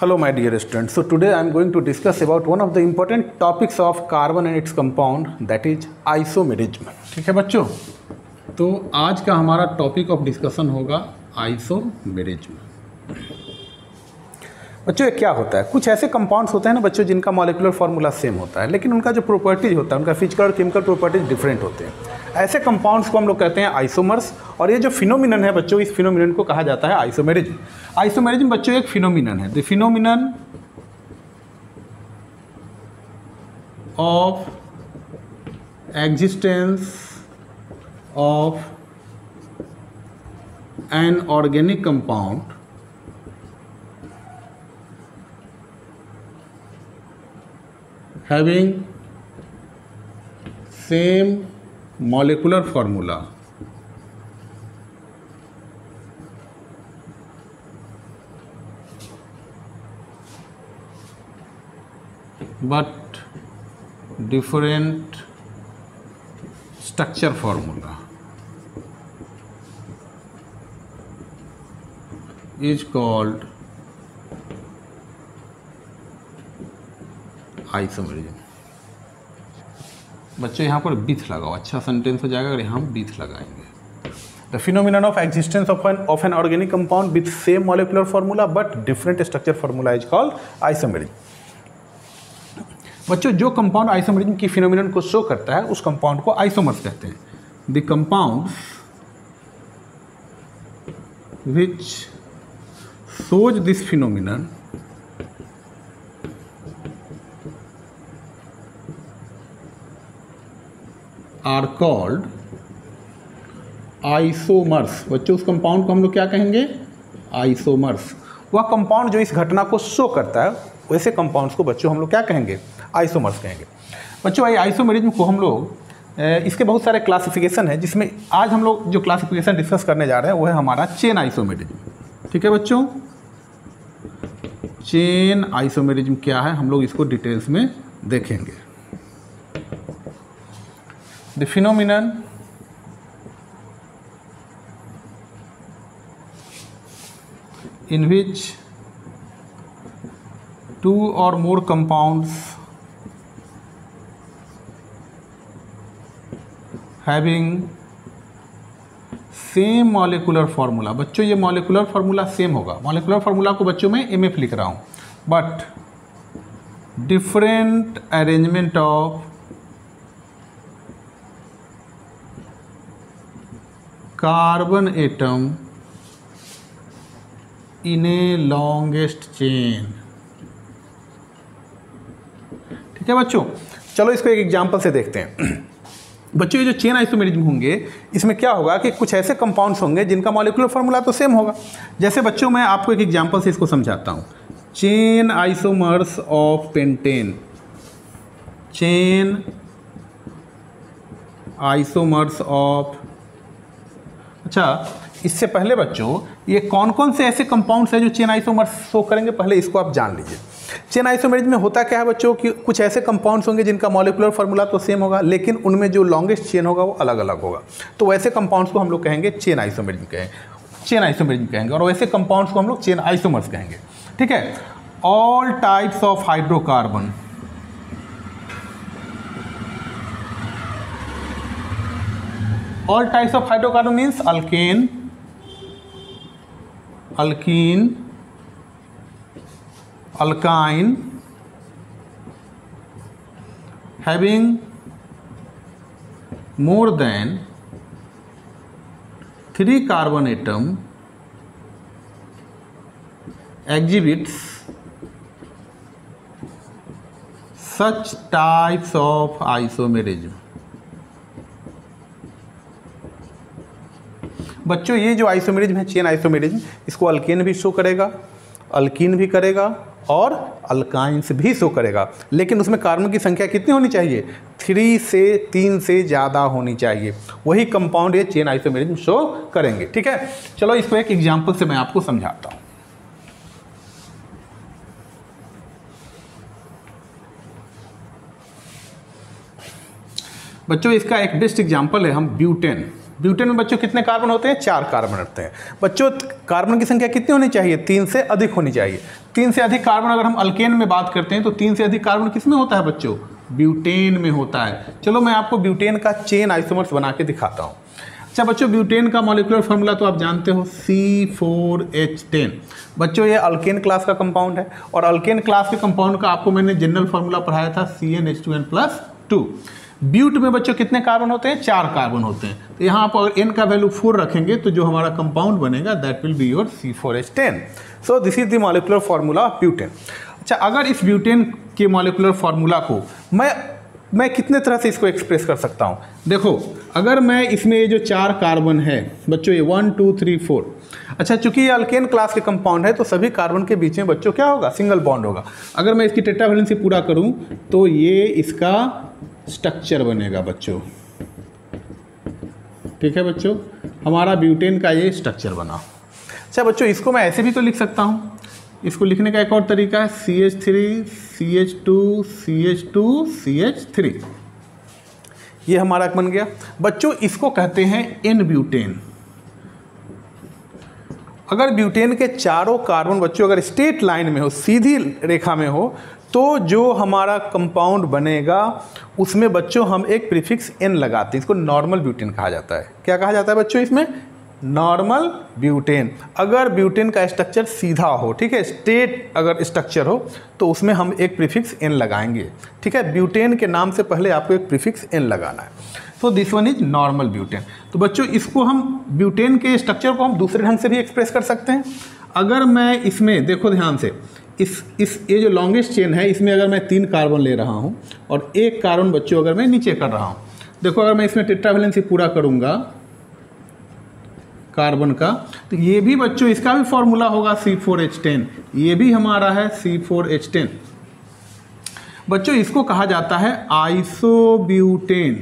Hello my dear students. So today I am going to discuss about one of the important topics of carbon and its compound, that is isomerism. ठीक है बच्चों, तो आज का हमारा topic of discussion होगा isomerism. बच्चों ये क्या होता है? कुछ ऐसे कंपाउंड्स होते हैं ना बच्चों जिनका मॉलिक्यूलर फार्मूला सेम होता है, लेकिन उनका जो प्रॉपर्टीज होता है, उनका फिजिकल और केमिकल प्रॉपर्टीज डिफरेंट होते हैं। ऐसे कंपाउंड्स को हम लोग कहते हैं आइसोमर्स, और ये जो फिनोमिनन है बच्चों, इस फिनोमिनन को कहा जाता है आइसोमेरिज्म। आइसोमेरिज्म बच्चों एक फिनोमिनन है, the phenomenon of existence of an organic compound having same molecular formula but different structure formula is called isomerism. बच्चों यहाँ पर बीथ लगाओ, अच्छा सेंटेंस हो जाएगा अगर यहाँ बीथ लगाएंगे। The phenomenon of existence of an organic compound with same molecular formula but different structure formula is called isomerism. बच्चों जो कंपाउंड आइसोमेरिज्म की फिनोमिनन को शो करता है उस कंपाउंड को आइसोमर्स कहते हैं। The compounds which shows this phenomenon are called isomers. बच्चों उस कंपाउंड को हम लोग क्या कहेंगे? आइसोमर्स। वह कंपाउंड जो इस घटना को शो करता है वैसे कंपाउंड्स को बच्चों हम लोग क्या कहेंगे? आइसोमर्स कहेंगे। बच्चों ये आइसोमेरिज्म को हम लोग इसके बहुत सारे क्लासिफिकेशन है, जिसमें आज हम लोग जो क्लासिफिकेशन डिस्कस करने जा रहे हैं वो है हमारा चेन आइसोमेरिज्म। ठीक है बच्चों, चेन आइसोमेरिज्म क्या है हम लोग इसको डिटेल्स में देखेंगे। The phenomenon in which two or more compounds having same molecular formula, बच्चों ये molecular formula same होगा। molecular formula को बच्चों मैं MF लिख रहा हूँ, but different arrangement of carbon atom in a longest chain. ठीक है बच्चों, चलो इसको एक एग्जांपल से देखते हैं। बच्चों ये जो चेन आइसोमेरिज्म होंगे इसमें क्या होगा कि कुछ ऐसे कंपाउंड्स होंगे जिनका मॉलिक्यूलर फार्मूला तो सेम होगा। जैसे बच्चों मैं आपको एक एग्जांपल से इसको समझाता हूँ। Chain isomers of pentane, chain isomers of. अच्छा, इससे पहले बच्चों ये कौन कौन से ऐसे कंपाउंड्स हैं जो चेन आइसोमर्स शो करेंगे, पहले इसको आप जान लीजिए। चेन आइसोमेरिज्म में होता क्या है बच्चों कि कुछ ऐसे कंपाउंड्स होंगे जिनका मॉलिक्यूलर फार्मूला तो सेम होगा, लेकिन उनमें जो लॉन्गेस्ट चेन होगा वो अलग अलग होगा। तो वैसे कंपाउंड्स को हम लोग कहेंगे चेन आइसोमेरिज्म कहेंगे, और वैसे कंपाउंड्स को हम लोग चेन आइसोमर्स कहेंगे। ठीक है, all types of hydrocarbon, all types of hydrocarbon means alkane, alkene, alkyne having more than 3 carbon atom exhibits such types of isomerism। बच्चों ये जो आइसोमेरिज्म है चेन आइसोमेरिज्म, इसको अल्केन भी शो करेगा, अल्कीन भी करेगा और अल्काइंस भी शो करेगा, लेकिन उसमें कार्बन की संख्या कितनी होनी चाहिए? 3 से ज़्यादा होनी चाहिए। वही कंपाउंड ये चेन आइसोमेरिज्म शो करेंगे। ठीक है, चलो इसको एक एग्जांपल से मैं आपको समझाता हूँ। बच्चों इसका एक बेस्ट एग्जांपल है हम ब्यूटेन। ब्यूटेन में बच्चों कितने कार्बन होते हैं? 4 कार्बन होते हैं। बच्चों कार्बन की संख्या कितनी होनी चाहिए? 3 से अधिक होनी चाहिए। 3 से अधिक कार्बन अगर हम अल्केन में बात करते हैं तो 3 से अधिक कार्बन किस में होता है बच्चों? ब्यूटेन में होता है। चलो मैं आपको ब्यूटेन का चेन आइसोमर्स बना के दिखाता हूँ। अच्छा बच्चों, ब्यूटेन का मॉलिक्यूलर फार्मूला तो आप जानते हो, C4H10। बच्चों ये अल्केन क्लास का कंपाउंड है और अल्केन क्लास के कंपाउंड का आपको मैंने जनरल फार्मूला पढ़ाया था CnH2n+2। ब्यूट में बच्चों कितने कार्बन होते हैं? 4 कार्बन होते हैं। तो यहाँ आप अगर n का वैल्यू 4 रखेंगे तो जो हमारा कंपाउंड बनेगा that will be your C4H10। So this is the molecular formula of butane. अच्छा, अगर इस ब्यूटेन के मॉलिक्यूलर फार्मूला को मैं कितने तरह से इसको एक्सप्रेस कर सकता हूँ? देखो, अगर मैं इसमें ये जो 4 कार्बन है बच्चों, ये 1 2 3 4। अच्छा, चूंकि ये अल्केन क्लास के कंपाउंड है तो सभी कार्बन के बीच में बच्चों क्या होगा? सिंगल बॉन्ड होगा। अगर मैं इसकी टेट्रावैलेंसी पूरा करूँ तो ये इसका स्ट्रक्चर बनेगा बच्चों। ठीक है बच्चों, हमारा ब्यूटेन का ये स्ट्रक्चर बना। अच्छा बच्चों, इसको मैं ऐसे भी तो लिख सकता हूँ। इसको लिखने का एक और तरीका है CH3 CH2 CH2 CH3। ये हमारा बन गया। बच्चों इसको कहते हैं N ब्यूटेन। अगर ब्यूटेन के चारों कार्बन बच्चों अगर स्ट्रेट लाइन में हो, सीधी रेखा में हो, तो जो हमारा कंपाउंड बनेगा उसमें बच्चों हम एक प्रीफिक्स N लगाते हैं। इसको नॉर्मल ब्यूटेन कहा जाता है। क्या कहा जाता है बच्चों? इसमें नॉर्मल ब्यूटेन। अगर ब्यूटेन का स्ट्रक्चर सीधा हो, ठीक है, स्ट्रेट अगर स्ट्रक्चर हो, तो उसमें हम एक प्रीफिक्स N लगाएंगे। ठीक है, ब्यूटेन के नाम से पहले आपको एक प्रीफिक्स N लगाना है। तो this one is normal butane. तो बच्चों इसको हम ब्यूटेन के स्ट्रक्चर को हम दूसरे ढंग से भी एक्सप्रेस कर सकते हैं। अगर मैं इसमें देखो ध्यान से, इस ये जो लॉन्गेस्ट चेन है इसमें अगर मैं 3 कार्बन ले रहा हूँ और 1 कार्बन बच्चों अगर मैं नीचे कर रहा हूँ, देखो अगर मैं इसमें टेट्रावैलेंसी पूरा करूँगा कार्बन का, तो ये भी बच्चों इसका भी फॉर्मूला होगा C4H10। ये भी हमारा है C4H10। बच्चों इसको कहा जाता है आइसोब्यूटेन।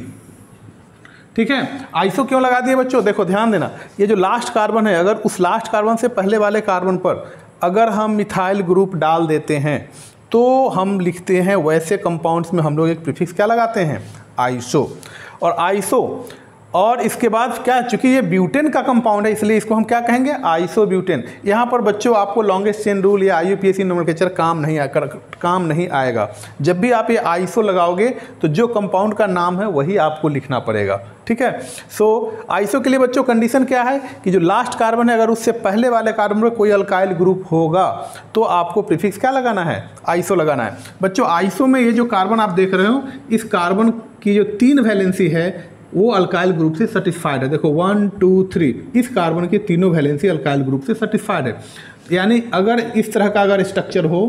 ठीक है, आइसो क्यों लगा दिए बच्चों? देखो ध्यान देना, ये जो लास्ट कार्बन है, अगर उस लास्ट कार्बन से पहले वाले कार्बन पर अगर हम मिथाइल ग्रुप डाल देते हैं तो हम लिखते हैं वैसे कंपाउंड्स में हम लोग एक प्रीफिक्स क्या लगाते हैं? आइसो। और आइसो और इसके बाद क्या, चूंकि ये ब्यूटेन का कंपाउंड है इसलिए इसको हम क्या कहेंगे? आइसोब्यूटेन। यहाँ पर बच्चों आपको लॉन्गेस्ट चेन रूल या IUPAC नोमेनक्लेचर काम नहीं आएगा। जब भी आप ये आइसो लगाओगे तो जो कंपाउंड का नाम है वही आपको लिखना पड़ेगा। ठीक है, सो आइसो के लिए बच्चों कंडीशन क्या है कि जो लास्ट कार्बन है अगर उससे पहले वाले कार्बन में कोई अल्काइल ग्रुप होगा तो आपको प्रीफिक्स क्या लगाना है? आइसो लगाना है। बच्चों आइसो में ये जो कार्बन आप देख रहे हो, इस कार्बन की जो 3 वैलेंसी है वो अल्काइल ग्रुप से सेटिस्फाइड है। देखो 1 2 3, इस कार्बन की तीनों वैलेंसी अल्काइल ग्रुप से सेटिस्फाइड है। यानी अगर इस तरह का अगर स्ट्रक्चर हो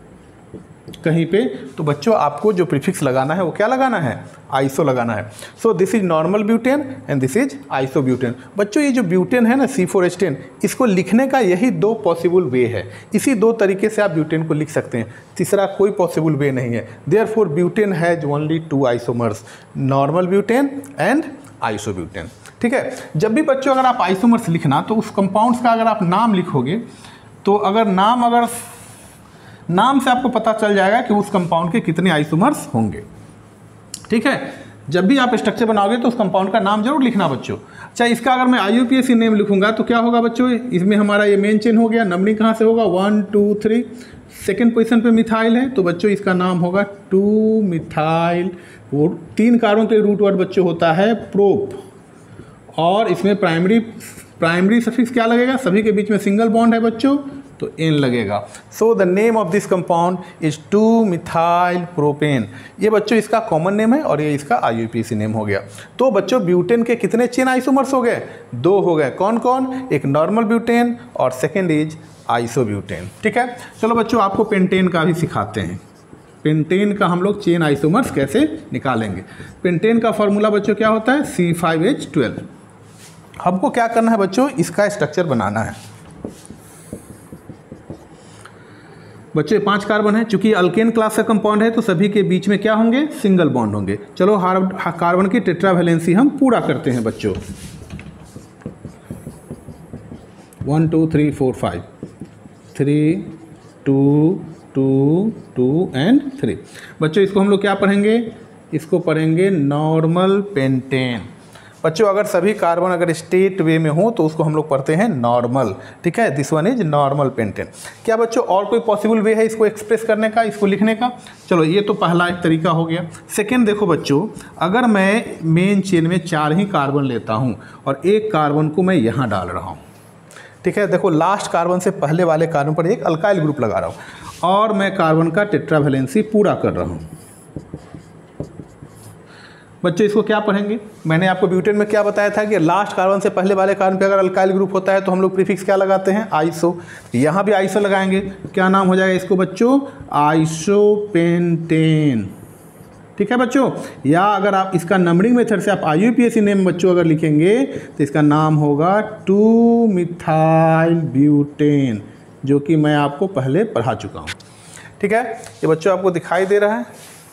कहीं पे तो बच्चों आपको जो प्रीफिक्स लगाना है वो क्या लगाना है? आइसो लगाना है। So this is normal butane and this is isobutane. बच्चों ये जो ब्यूटेन है ना C4H10, इसको लिखने का यही 2 पॉसिबल वे है। इसी 2 तरीके से आप ब्यूटेन को लिख सकते हैं, तीसरा कोई पॉसिबल वे नहीं है। Therefore butane has only 2 isomers, normal butane and isobutane. ठीक है, जब भी बच्चों अगर आप आइसोमर्स लिखना तो उस कंपाउंड्स का अगर आप नाम लिखोगे तो अगर नाम से आपको पता चल जाएगा कि उस कंपाउंड के कितने आइसोमर्स होंगे। ठीक है, जब भी आप स्ट्रक्चर बनाओगे तो उस कंपाउंड का नाम जरूर लिखना बच्चों। अच्छा, इसका अगर मैं IUPAC नेम लिखूंगा तो क्या होगा बच्चों? इसमें हमारा ये मेन चेन हो गया, नंबरिंग कहाँ से होगा? 1 2 3, सेकेंड पोजीशन पे मिथाइल है तो बच्चों इसका नाम होगा 2 मिथाइल। वो 3 कार्बन के रूट वर्ड बच्चों होता है प्रोप, और इसमें प्राइमरी सफिक्स क्या लगेगा? सभी के बीच में सिंगल बॉन्ड है बच्चों तो N लगेगा। So the name of this compound is 2 methyl propane. ये बच्चों इसका कॉमन नेम है और ये इसका IUPAC नेम हो गया। तो बच्चों ब्यूटेन के कितने चेन आइसोमर्स हो गए? 2 हो गए। कौन कौन? एक नॉर्मल ब्यूटेन और सेकेंड इज आइसोब्यूटेन। ठीक है, चलो बच्चों आपको पेंटेन का भी सिखाते हैं। पेंटेन का हम लोग चेन आइसोमर्स कैसे निकालेंगे। पेंटेन का फॉर्मूला बच्चों क्या होता है? C5H12। हमको क्या करना है बच्चों? इसका स्ट्रक्चर बनाना है। बच्चों 5 कार्बन है, चूंकि अल्केन क्लास का कंपाउंड है तो सभी के बीच में क्या होंगे? सिंगल बॉन्ड होंगे। चलो कार्बन की टेट्रावैलेंसी हम पूरा करते हैं बच्चों। 1 2 3 4 5, 3 2 2 2 एंड 3। बच्चों इसको हम लोग क्या पढ़ेंगे? इसको पढ़ेंगे नॉर्मल पेंटेन। बच्चों अगर सभी कार्बन अगर स्टेट वे में हो तो उसको हम लोग पढ़ते हैं नॉर्मल, ठीक है, this one is normal pentane. क्या बच्चों और कोई पॉसिबल वे है इसको एक्सप्रेस करने का, इसको लिखने का? चलो ये तो पहला एक तरीका हो गया। सेकेंड देखो बच्चों, अगर मैं मेन चेन में 4 ही कार्बन लेता हूँ और एक कार्बन को मैं यहाँ डाल रहा हूँ, ठीक है, देखो लास्ट कार्बन से पहले वाले कार्बन पर एक अल्काइल ग्रुप लगा रहा हूँ और मैं कार्बन का टेट्रावैलेंसी पूरा कर रहा हूँ। बच्चों इसको क्या पढ़ेंगे? मैंने आपको ब्यूटेन में क्या बताया था कि लास्ट कार्बन से पहले वाले कार्बन पे अगर अल्काइल ग्रुप होता है तो हम लोग प्रीफिक्स क्या लगाते हैं? आइसो। यहाँ भी आइसो लगाएंगे, क्या नाम हो जाएगा इसको बच्चों? आइसोपेंटेन, ठीक है बच्चों। या अगर आप इसका नंबरिंग मेथड से आप IUPAC नेम बच्चों अगर लिखेंगे तो इसका नाम होगा 2-मिथाइल ब्यूटेन, जो कि मैं आपको पहले पढ़ा चुका हूँ, ठीक है। ये बच्चों आपको दिखाई दे रहा है,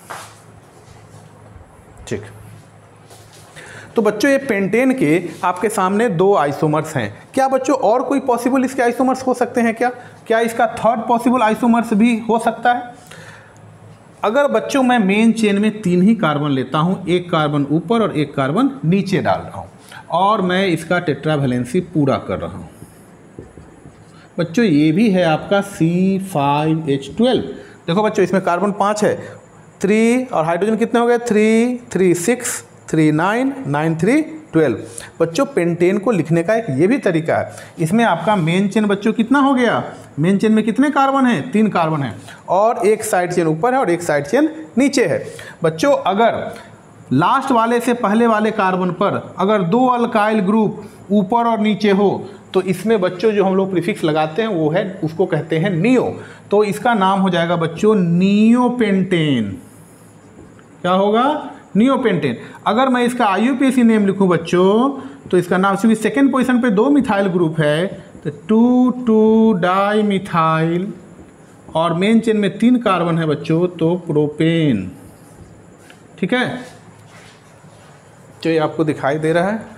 ठीक। तो बच्चों ये पेंटेन के आपके सामने 2 आइसोमर्स हैं। क्या बच्चों और कोई पॉसिबल इसके आइसोमर्स हो सकते हैं क्या? क्या इसका थर्ड पॉसिबल आइसोमर्स भी हो सकता है? अगर बच्चों मैं मेन चेन में 3 ही कार्बन लेता हूँ, एक कार्बन ऊपर और एक कार्बन नीचे डाल रहा हूँ और मैं इसका टेट्रावैलेंसी पूरा कर रहा हूँ, बच्चों ये भी है आपका C5H12। देखो बच्चों इसमें कार्बन 5 है, 3 और हाइड्रोजन कितने हो गए? 3, 3, 6, 3, 9, 9, 3, 12। बच्चों पेंटेन को लिखने का एक ये भी तरीका है। इसमें आपका मेन चेन बच्चों कितना हो गया? मेन चेन में कितने कार्बन हैं? 3 कार्बन हैं और एक साइड चेन ऊपर है और एक साइड चेन नीचे है। बच्चों अगर लास्ट वाले से पहले वाले कार्बन पर अगर 2 अल्काइल ग्रुप ऊपर और नीचे हो तो इसमें बच्चों जो हम लोग प्रीफिक्स लगाते हैं वो है, उसको कहते हैं नियो। तो इसका नाम हो जाएगा बच्चों नियोपेंटेन। क्या होगा? नियोपेंटेन। अगर मैं इसका IUPAC नेम लिखूं बच्चों तो इसका नाम, क्योंकि सेकेंड पोजीशन पे 2 मिथाइल ग्रुप है तो 2,2-डाई-मिथाइल और मेन चेन में 3 कार्बन है बच्चों तो प्रोपेन, ठीक है। तो ये आपको दिखाई दे रहा है?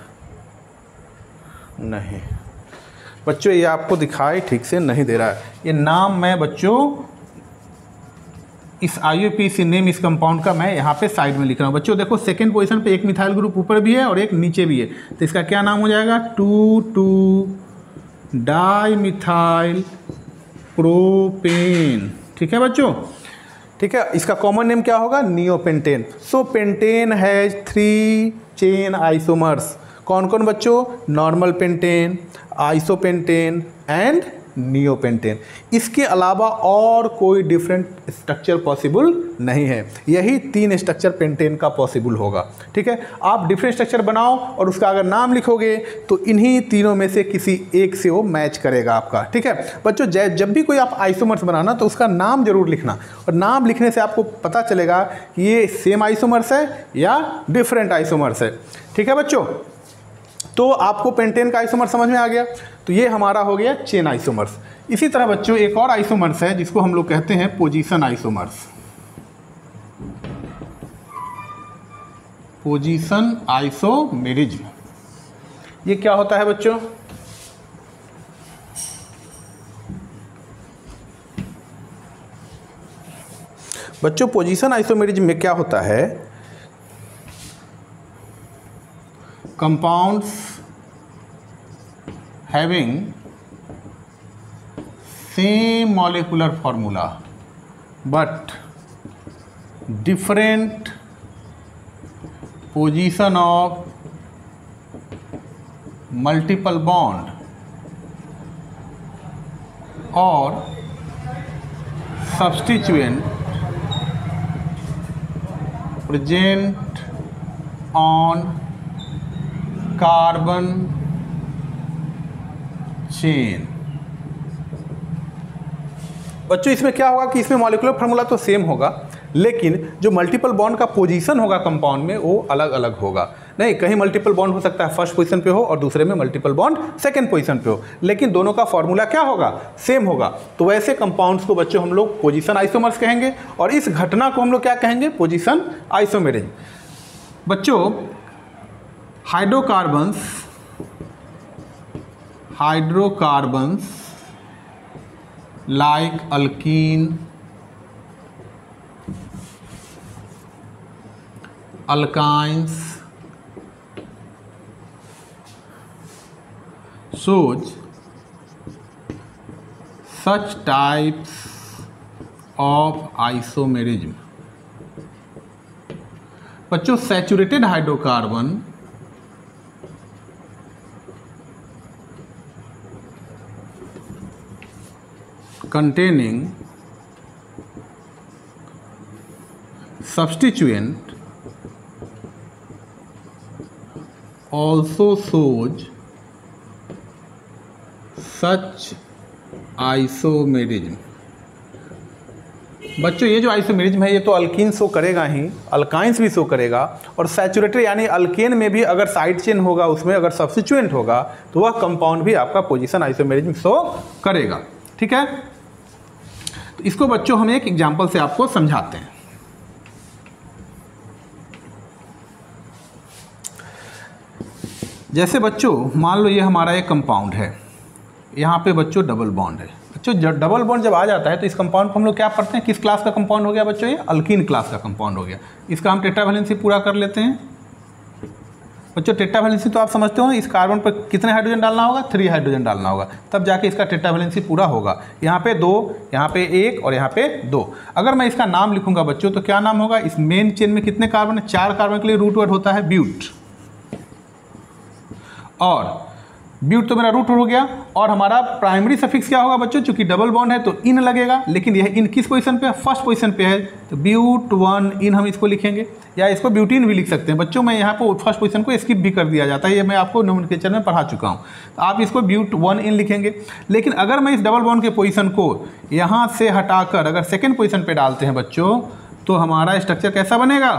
नहीं बच्चों ये आपको दिखाई ठीक से नहीं दे रहा है। ये नाम मैं बच्चों इस IUPAC नेम इस कंपाउंड का मैं यहाँ पे साइड में लिख रहा हूँ। बच्चों देखो सेकेंड पोजीशन पे एक मिथाइल ग्रुप ऊपर भी है और एक नीचे भी है, तो इसका क्या नाम हो जाएगा? 2,2-डाई-मिथाइल प्रोपेन, ठीक है बच्चों, ठीक है। इसका कॉमन नेम क्या होगा? Neopentane. So pentane has 3 chain isomers. कौन कौन बच्चों? Normal pentane, isopentane and neopentane. इसके अलावा और कोई डिफरेंट स्ट्रक्चर पॉसिबल नहीं है। यही 3 स्ट्रक्चर पेंटेन का पॉसिबल होगा, ठीक है। आप डिफरेंट स्ट्रक्चर बनाओ और उसका अगर नाम लिखोगे तो इन्हीं तीनों में से किसी एक से वो मैच करेगा आपका, ठीक है बच्चों। जब भी कोई आप आइसोमर्स बनाना तो उसका नाम जरूर लिखना, और नाम लिखने से आपको पता चलेगा कि ये सेम आइसोमर्स है या डिफरेंट आइसोमर्स है, ठीक है बच्चों। तो आपको पेंटेन का आइसोमर समझ में आ गया। तो ये हमारा हो गया चेन आइसोमर्स। इसी तरह बच्चों एक और आइसोमर्स है जिसको हम लोग कहते हैं पोजीशन आइसोमर्स। Position isomerism. ये क्या होता है बच्चों? बच्चों पोजीशन आइसोमेरिज्म में क्या होता है? compounds having same molecular formula but different position of multiple bond or substituent present on carbon chain. बच्चों इसमें क्या होगा कि इसमें मॉलिक्यूलर फार्मूला तो सेम होगा, लेकिन जो मल्टीपल बॉन्ड का पोजीशन होगा कंपाउंड में वो अलग अलग होगा। नहीं, कहीं मल्टीपल बॉन्ड हो सकता है फर्स्ट पोजीशन पे हो और दूसरे में मल्टीपल बॉन्ड सेकंड पोजीशन पे हो, लेकिन दोनों का फार्मूला क्या होगा? सेम होगा। तो वैसे कंपाउंड्स को बच्चों हम लोग पोजीशन आइसोमर्स कहेंगे और इस घटना को हम लोग क्या कहेंगे? Position isomerism. बच्चों hydrocarbons like alkene, alkynes shows such types of isomerism। बच्चों saturated hydrocarbon containing substituent also shows such isomerism। बच्चों ये जो आइसोमेरिज्म है ये तो अल्कीन शो करेगा ही, अल्काइंस भी शो करेगा, और सैचुरेटेड यानी अल्केन में भी अगर साइड चेन होगा उसमें अगर सब्स्टिट्यूएंट होगा तो वह कंपाउंड भी आपका पोजीशन आइसोमेरिज्म शो करेगा। ठीक है, तो इसको बच्चों हम एक एग्जांपल से आपको समझाते हैं। जैसे बच्चों मान लो ये हमारा एक कंपाउंड है, यहाँ पे बच्चों डबल बॉन्ड है। बच्चों जब डबल बॉन्ड जब आ जाता है तो इस कंपाउंड को हम लोग क्या पढ़ते हैं, किस क्लास का कंपाउंड हो गया बच्चों, ये अल्कीन क्लास का कंपाउंड हो गया। इसका हम टेट्रावैलेंसी पूरा कर लेते हैं। बच्चों टेट्रावैलेंसी तो आप समझते हो, इस कार्बन पर कितने हाइड्रोजन डालना होगा, 3 हाइड्रोजन डालना होगा, तब जाके इसका टेट्रावैलेंसी पूरा होगा। यहाँ पे 2, यहाँ पे 1 और यहाँ पे 2। अगर मैं इसका नाम लिखूंगा बच्चों तो क्या नाम होगा, इस मेन चेन में कितने कार्बन है, 4 कार्बन के लिए रूट वर्ड होता है ब्यूट, और ब्यूट तो मेरा रूट हो गया। और हमारा प्राइमरी सफिक्स क्या होगा बच्चों, चूंकि डबल बॉन्ड है तो इन लगेगा, लेकिन यह इन किस पोजीशन पे है, फर्स्ट पोजीशन पे है, तो ब्यूट 1 इन हम इसको लिखेंगे, या इसको ब्यूटीन भी लिख सकते हैं। बच्चों मैं यहाँ पे फर्स्ट पोजीशन को स्किप भी कर दिया जाता है, ये मैं आपको नोमेनक्लेचर में पढ़ा चुका हूँ, तो आप इसको ब्यूट 1 इन लिखेंगे। लेकिन अगर मैं इस डबल बॉन्ड के पोजीशन को यहाँ से हटाकर अगर सेकेंड पोजीशन पे डालते हैं बच्चों, तो हमारा स्ट्रक्चर कैसा बनेगा,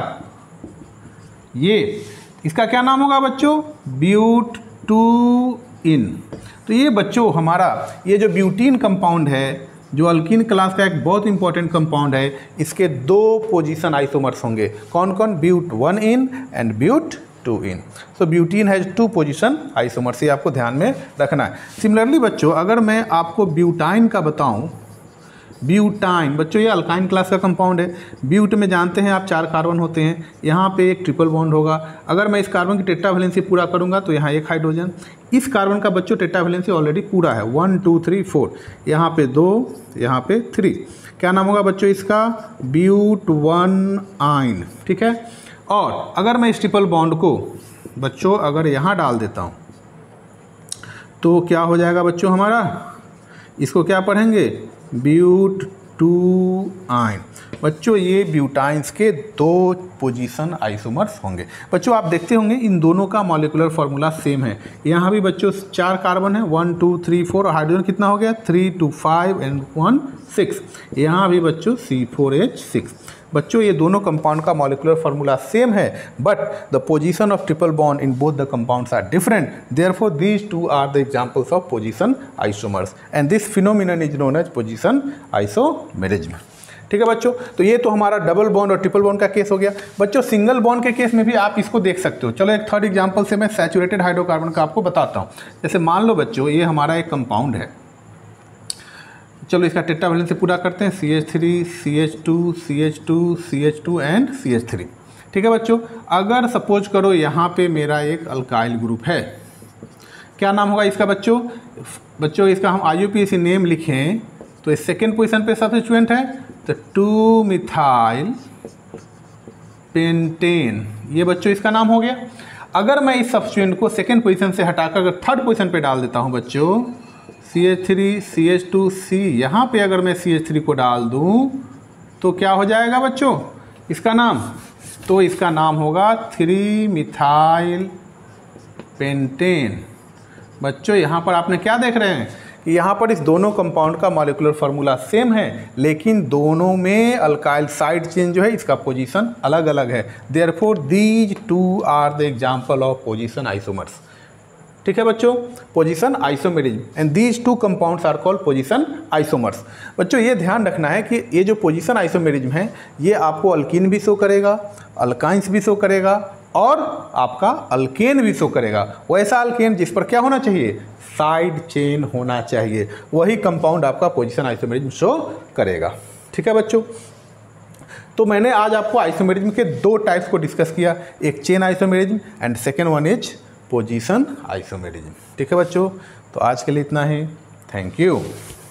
ये इसका क्या नाम होगा बच्चों, ब्यूट 2 इन। तो ये बच्चों हमारा ये जो ब्यूटीन कंपाउंड है, जो अल्कीन क्लास का एक बहुत इंपॉर्टेंट कंपाउंड है, इसके 2 पोजीशन आइसोमर्स होंगे। कौन कौन, but 1 ene and but 2 ene. So butene has 2 position isomers, ये आपको ध्यान में रखना है। सिमिलरली बच्चों अगर मैं आपको ब्यूटाइन का बताऊं, ब्यूटाइन बच्चों ये अल्काइन क्लास का कंपाउंड है। ब्यूट में जानते हैं आप 4 कार्बन होते हैं, यहाँ पे एक ट्रिपल बॉन्ड होगा। अगर मैं इस कार्बन की टेट्रावैलेंसी पूरा करूँगा तो यहाँ 1 हाइड्रोजन, इस कार्बन का बच्चों टेट्रावैलेंसी ऑलरेडी पूरा है, 1 2 3 4, यहाँ पे 2, यहाँ पे 3। क्या नाम होगा बच्चों इसका, ब्यूट 1 आइन। ठीक है, और अगर मैं इस ट्रिपल बॉन्ड को बच्चों अगर यहाँ डाल देता हूँ तो क्या हो जाएगा बच्चों हमारा, इसको क्या पढ़ेंगे, ब्यूट 2 आइन। बच्चों ये ब्यूटाइंस के 2 पोजीशन आइसोमर्स होंगे। बच्चों आप देखते होंगे इन दोनों का मॉलिक्यूलर फार्मूला सेम है। यहाँ भी बच्चों 4 कार्बन है, 1 2 3 4, और हाइड्रोजन कितना हो गया, 3 2 5 एंड 1 6। यहाँ भी बच्चों C4H6। बच्चों ये दोनों कंपाउंड का मॉलिक्यूलर फार्मूला सेम है, but the position of triple bond in both the compounds are different, therefore these 2 are the examples of position isomers and this phenomenon is known as position isomerism. ठीक है बच्चों, तो ये तो हमारा double bond और triple bond का case हो गया। बच्चों सिंगल बॉन्ड के केस में भी आप इसको देख सकते हो। चलो एक थर्ड एग्जांपल से मैं सैचुरेटेड हाइड्रोकार्बन का आपको बताता हूँ। जैसे मान लो बच्चों ये हमारा एक कंपाउंड है, चलो इसका टेट्रावैलेंसी पूरा करते हैं, CH3 CH2 CH2 CH2 and CH3। ठीक है बच्चों, अगर सपोज करो यहाँ पे मेरा एक अल्काइल ग्रुप है, क्या नाम होगा इसका बच्चों, बच्चों इसका हम IUPAC नेम लिखें तो इस सेकेंड पोजीशन पे सब्स्टिट्यूएंट है, तो 2 मिथाइल पेंटेन, ये बच्चों इसका नाम हो गया। अगर मैं इस सब्स्टिट्यूएंट को सेकेंड पोजीशन से हटाकर अगर थर्ड पोजीशन पे डाल देता हूँ बच्चों, CH3 CH2C, यहाँ पे अगर मैं CH3 को डाल दूँ तो क्या हो जाएगा बच्चों इसका नाम, तो इसका नाम होगा 3 मिथाइल पेंटेन। बच्चों यहाँ पर आपने क्या देख रहे हैं कि यहाँ पर इस दोनों कंपाउंड का मॉलिक्यूलर फार्मूला सेम है, लेकिन दोनों में अल्काइल साइड चेन जो है इसका पोजीशन अलग अलग है। Therefore these 2 are the example of position isomers. ठीक है बच्चों, position isomerism and these 2 compounds are called position isomers. बच्चों ये ध्यान रखना है कि ये जो पोजीशन आइसोमेरिज्म है ये आपको अल्कीन भी शो करेगा, अल्काइंस भी शो करेगा, और आपका अल्केन भी शो करेगा। वैसा अल्केन जिस पर क्या होना चाहिए, साइड चेन होना चाहिए, वही कंपाउंड आपका पोजीशन आइसोमेरिज्म शो करेगा। ठीक है बच्चों, तो मैंने आज आपको आइसोमेरिज्म के 2 टाइप्स को डिस्कस किया, एक chain isomerism and second one is position isomerism. ठीक है बच्चों, तो आज के लिए इतना ही। Thank you.